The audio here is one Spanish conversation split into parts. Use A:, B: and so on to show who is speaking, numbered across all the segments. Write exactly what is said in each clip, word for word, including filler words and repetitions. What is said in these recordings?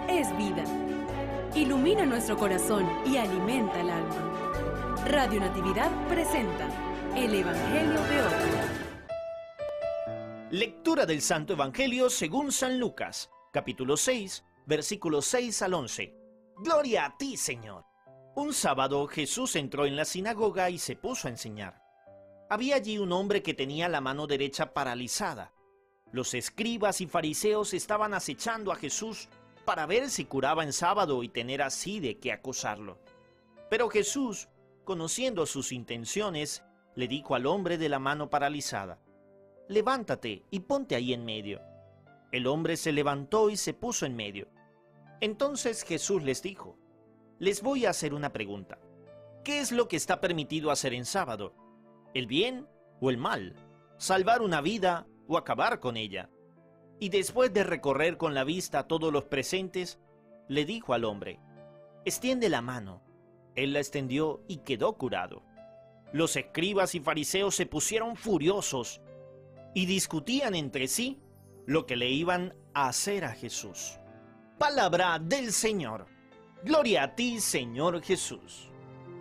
A: es vida. Ilumina nuestro corazón y alimenta el alma. Radio Natividad presenta el Evangelio de hoy.
B: Lectura del Santo Evangelio según San Lucas, capítulo seis, versículos seis al once. Gloria a ti, Señor. Un sábado Jesús entró en la sinagoga y se puso a enseñar. Había allí un hombre que tenía la mano derecha paralizada. Los escribas y fariseos estaban acechando a Jesús para ver si curaba en sábado y tener así de qué acusarlo. Pero Jesús, conociendo sus intenciones, le dijo al hombre de la mano paralizada: «Levántate y ponte ahí en medio». El hombre se levantó y se puso en medio. Entonces Jesús les dijo: «Les voy a hacer una pregunta. ¿Qué es lo que está permitido hacer en sábado? ¿El bien o el mal? ¿Salvar una vida o acabar con ella?» Y después de recorrer con la vista a todos los presentes, le dijo al hombre: «Extiende la mano». Él la extendió y quedó curado. Los escribas y fariseos se pusieron furiosos y discutían entre sí lo que le iban a hacer a Jesús. Palabra del Señor. Gloria a ti, Señor Jesús.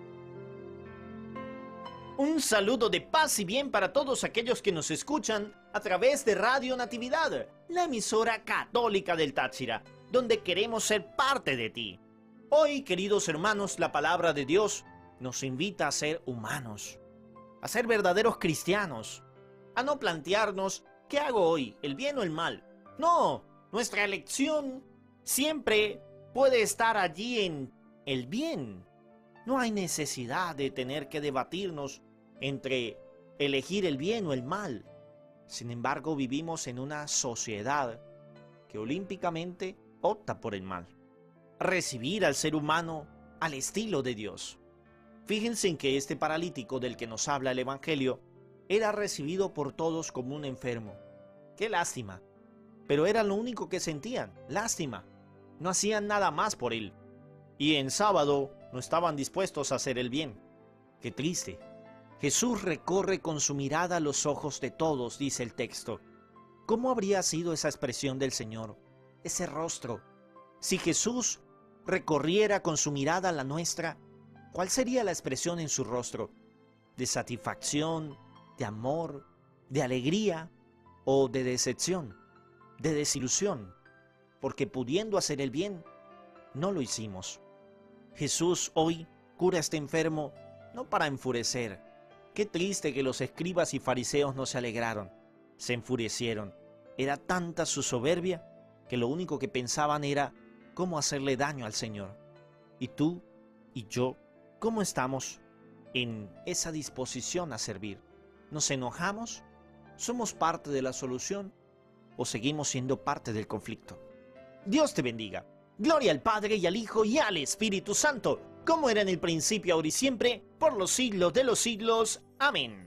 B: Un saludo de paz y bien para todos aquellos que nos escuchan a través de Radio Natividad, la emisora católica del Táchira, donde queremos ser parte de ti. Hoy, queridos hermanos, la palabra de Dios nos invita a ser humanos, a ser verdaderos cristianos, a no plantearnos ¿qué hago hoy, el bien o el mal? No, nuestra elección siempre puede estar allí en el bien. No hay necesidad de tener que debatirnos entre elegir el bien o el mal. Sin embargo, vivimos en una sociedad que olímpicamente opta por el mal. Recibir al ser humano al estilo de Dios. Fíjense en que este paralítico del que nos habla el Evangelio era recibido por todos como un enfermo. ¡Qué lástima! Pero era lo único que sentían, lástima. No hacían nada más por él. Y en sábado no estaban dispuestos a hacer el bien. ¡Qué triste! Jesús recorre con su mirada los ojos de todos, dice el texto. ¿Cómo habría sido esa expresión del Señor? Ese rostro. Si Jesús recorriera con su mirada la nuestra, ¿cuál sería la expresión en su rostro? ¿De satisfacción, de amor, de alegría o de decepción, de desilusión? Porque pudiendo hacer el bien, no lo hicimos. Jesús hoy cura a este enfermo no para enfurecer. Qué triste que los escribas y fariseos no se alegraron, se enfurecieron. Era tanta su soberbia que lo único que pensaban era cómo hacerle daño al Señor. Y tú y yo, ¿cómo estamos en esa disposición a servir? ¿Nos enojamos? ¿Somos parte de la solución? ¿O seguimos siendo parte del conflicto? Dios te bendiga. Gloria al Padre y al Hijo y al Espíritu Santo, como era en el principio, ahora y siempre, por los siglos de los siglos. Amén.